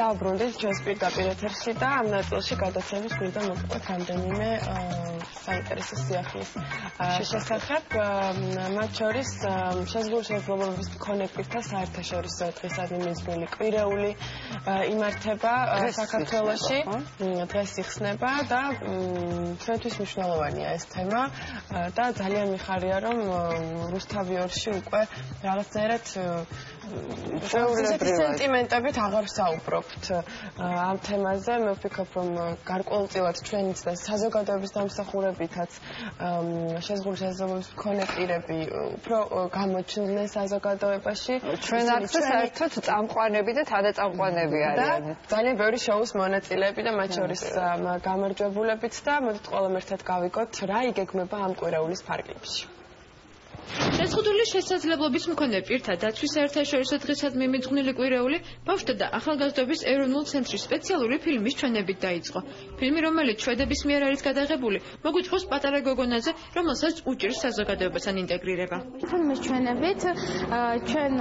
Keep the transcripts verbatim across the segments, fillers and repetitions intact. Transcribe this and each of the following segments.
დავბრუნდით ჩვენს პირდაპირ ეთერში და ამ ნაწილში გადაცემის გვინდა მოგვიყვეთ რამდენიმე საინტერესო სიახლის შესახებ. მათ შორის შეზღუდული შესაძლებლობის მქონე პირთა საერთაშორისო დღისადმი მიძღვნილი კვირეული იმართება საქართველოში. დღეს იხსნება და ჩვენთვის მნიშვნელოვანია ეს თემა და ძალიან მიხარია რომ რუსთავიორში უკვე რაღაცნაირად სენტიმენტებით აღარ საუბრობთ ამ თემაზე. მე ვფიქრობ, რომ გარკვეულწილად ჩვენიც და საზოგადოების დამსახურებითაც შეზღუდული შესაძლებლობის მქონე პირები უფრო გამოჩნდნენ საზოგადოებაში. ჩვენ აქ საერთოდ წამყვანები და თანაწამყვანები არიან. ძალიან ბევრი შოუს მონაწილეები და მათ შორის გამარჯვებულებიც და მოდით ყველამ ერთად გავიგოთ რა იგეგმება ამ კვირეულის ფარგლებში. შეზღუდული შესაძლებლობის მქონე პირთა დაცვის საერთაშორისო დღისადმი მიძღვნილი კვირეული ბავშვთა და ახალგაზრდობის ეროვნულ ცენტრის სპეციალური ფილმის ჩვენებით დაიწყო. ფილმი, რომელიც შვედების მიერ არის გადაღებული, მოგვიწყობს პატარა გოგონაზე, რომელსაც უჭირს საზოგადოებასთან ინტეგრირება. ფილმის ჩვენებით ჩვენ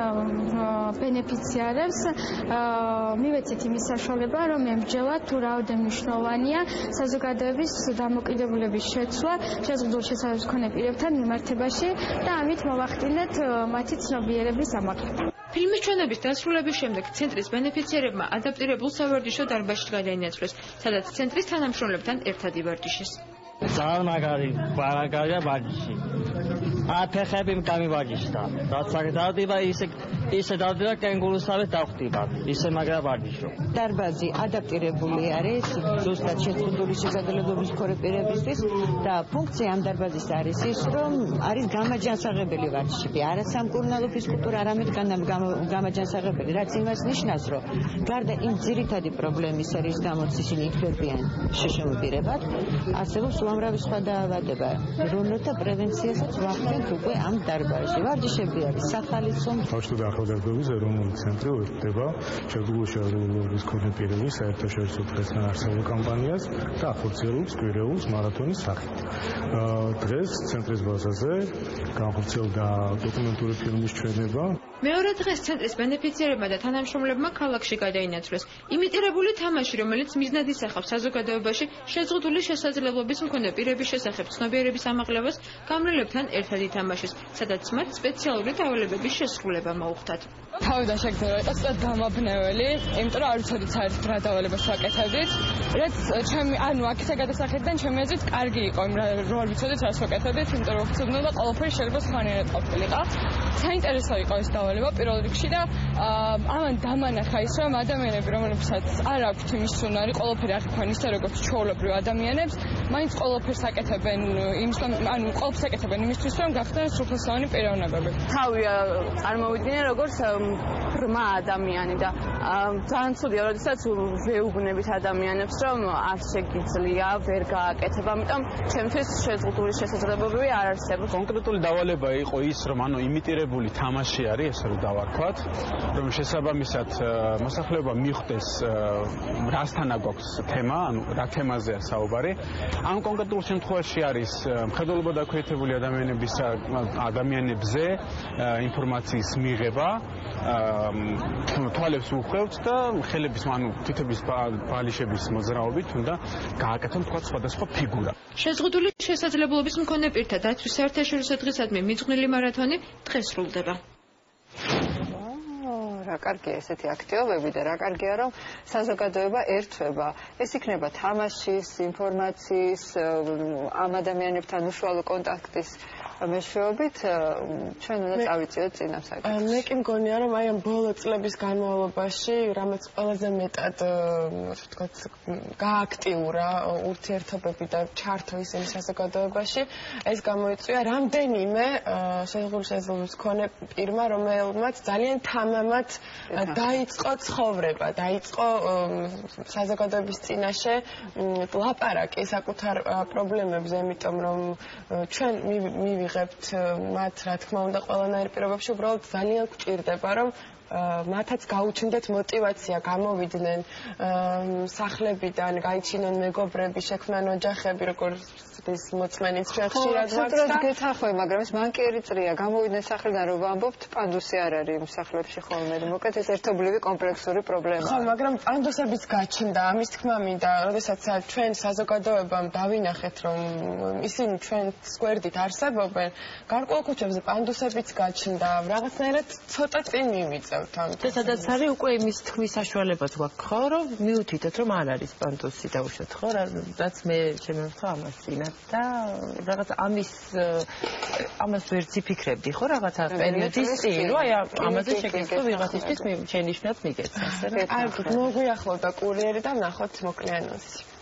ბენეფიციარებს მივეცეთ იმის საშუალება, რომ ემსჯელოთ თუ რაოდენ მნიშვნელოვანია საზოგადოების დამოკიდებულების შეცვლა შეზღუდული შესაძლებლობის მქონე პირებთან მიმართებაში და ამით მოვახდინეთ მათი ცნობიერების ამაღლება. ფილმის ჩვენების დასრულების შემდეგ ცენტრის ბენეფიციარებმა ადაპტირებულ სავარჯიშო დარბაზში გადაინაცვლეს, სადაც ცენტრის თანამშრომლებთან ერთად ივარჯიშეს. ძალიან მაგარი ბარაგარია ვარჯიში. აფეხები გამივარჯიშდა. რაც აღდავდება ისე ისე დავდივა კენგურუსავით დავხტივა. ისე მაგრა ვარჯიშო. დარბაზი ადაპტირებული არის ზუსტად შეზღუდული შესაძლებლობის მქონე პირებისთვის და ფუნქცია ამ დარბაზის არის ის, რომ არის გამაჯანსაღებელი ვარჯიშები. არა სამკურნალო ფიზკულტურა, არამედ გამაჯანსაღებელი, რაც იმას ნიშნავს, რომ გარდა იმ ძირითადი პრობლემისა, რის გამოც ისინი იქცევიან შეშემოწირებად, არსებობს უამრავი სხვა დაავადება, რომელთა პრევენციასაც ვახდენთ უკვე ამ დარბაზში. ვარჯიშები არის სახალისო. ბავშვთა და ახალგაზრდობის ეროვნული ცენტრი უერთდება შეზღუდული შესაძლებლობის მქონე პირების საერთაშორისო დღესთან არსებულ კამპანიას და ახორციელებს კვირეულს მარათონის სახით. დღეს ცენტრის ბაზაზე განხორციელდა დოკუმენტური ფილმის ჩვენება. მეორე დღეს ცენტრის ბენეფიციარებმა და თანამშრომლებმა ქალაქში გადაინაცვლეს იმიტირებული თამაში, რომელიც მიზნად ისახავს საზოგადოებაში შეზღუდული შესაძლებლობის მქონე პირების შესახებ ცნობიერების ამაღლებას გამრელებთან ერთად ითამაშეს, სადაც მათ სპეციალური დავალებების შესრულება მოუხდათ. თავიდან შეგრძნება იყო ცოტა დამაბნეველი, იმიტომ რომ არ ვიცოდით საერთოდ რა დავალებას ვაკეთებდით. რაც ჩემი, ანუ აქეთ გადასახედიდან ჩემი აზრით კარგი იყო, იმ რო არ ვიცოდით რას ვაკეთებდით, იმიტომ რომ ვცოდნოდა ყველაფერი შეიძლება სხვანაირად ყოფილიყო. საინტერესო იყო ეს დავალება პირველ რიგში და ამან დამანახა ის, რომ ადამიანები, რომლებსაც არ აქვთ იმის უნარი, ყველაფერი აღიქვენ ისე როგორც ჩვეულებრივ ადამიანებს, მაინც ყველაფერს აკეთებენ იმის, ანუ ყველაფერს აკეთებენ იმისთვის, რომ გახდნენ სრულფასოვანი პიროვნებები. თავი წარმოვიდგინე როგორც ბრმა ადამიანი და ძალიან ცუდია, როდესაც ვეუბნებით ადამიანებს, რომ არ შეგიძლია, ვერ გააკეთებ, ამიტომ ჩემთვის შეზღუდული შესაძლებლობები არ არსებობს. კონკრეტული დავალება იყო ის, რომ ანუ იმიტირებული თამაში არის, ესე რომ დავარქვათ, რომ შესაბამისად მოსახლეობა მიხვდეს რასთან აქვს თემა, ანუ რა თემაზეა საუბარი. ამ კონკრეტულ შემთხვევაში არის მხედველობა დაქვეითებული ადამიანების ადამიანებზე ინფორმაციის მიღება, თვალებს უხვევთ და ხელების, ანუ თითების ბალიშების მოძრაობით უნდა გააკეთონ თქვა სხვადასხვა ფიგურა. შეზღუდული შესაძლებლობის მქონე პირთა დაცვის საერთაშორისო დღისადმი მიძღვნილი მარათონი დღეს სრულდება. რა კარგია ესეთი აქტივობები და რა კარგია რომ საზოგადოება ერთვება. ეს იქნება თამაშის, ინფორმაციის, ამ ადამიანებთან უშუალო კონტაქტის მეშვეობით ჩვენ უნდა წავიწიოთ წინამ საკითხს. მე კი მგონია რომ აი ამ ბოლო წლების განმავლობაში რამაც ყველაზე მეტად ვთქვათ გააქტიურა ურთიერთობები და ჩართო ისინი საზოგადოებაში, ეს გამოიწვია რამდენიმე შეზღუდული შესაძლებლობის მქონე პირმა, რომელმაც ძალიან თამამად დაიწყო ცხოვრება, დაიწყო საზოგადოების წინაშე ლაპარაკი საკუთარ პრობლემებზე, იმიტომ რომ ჩვენ მივიღებთ მათ, რა თქმა უნდა, ყველანაირ პირობებში უბრალოდ ძალიან გვჭირდება, რომ მათაც გაუჩნდეთ мотиваცია, გამოვიდნენ სახლებიდან, გაიჩინონ მეგობრები, შექმნან ოჯახები, როგორც ის მოწმენიც ჩვენ ხშირად ვართ. გეთახვე, მაგრამ ეს მანკიერი წრია, გამოვიდნენ სახლიდან რომ ვამბობთ, პანდუსი არ არის იმ სახლებში ხოლმე. მოკეთ ეს ერთობლივი კომპლექსური პრობლემაა. ხო, მაგრამ პანდუსებიც გაჩნდა, ამის თქმა მინდა, როდესაც ჩვენ საზოგადოებამ დავინახეთ, რომ ისინი ჩვენ სკვერდით არსებობენ, გარკვეულ ქუჩებზე პანდუსებიც გაჩნდა, რაღაცნაირად ცოტა წინ მივიწევთ ამ. და სადაც არის უკვე იმის თქმის საშუალებაც გვაქვს, ხო, რომ მიუთითოთ, რომ არ არის პანდუსი დაუშვათ, ხო, რაც მე შემევთო ამას წინათ და რაღაც ამის ამას ვერც იფიქრებდი, ხო, რაღაცა პერიოდის წინ, რომ აი ამაზე შეგეძლო ვიღაცისთვის შენიშნოთ მიგეც, ასე რა. აი, მოგვიახლოვდა კურიერი და ნახოთ მოკლე ანონსი.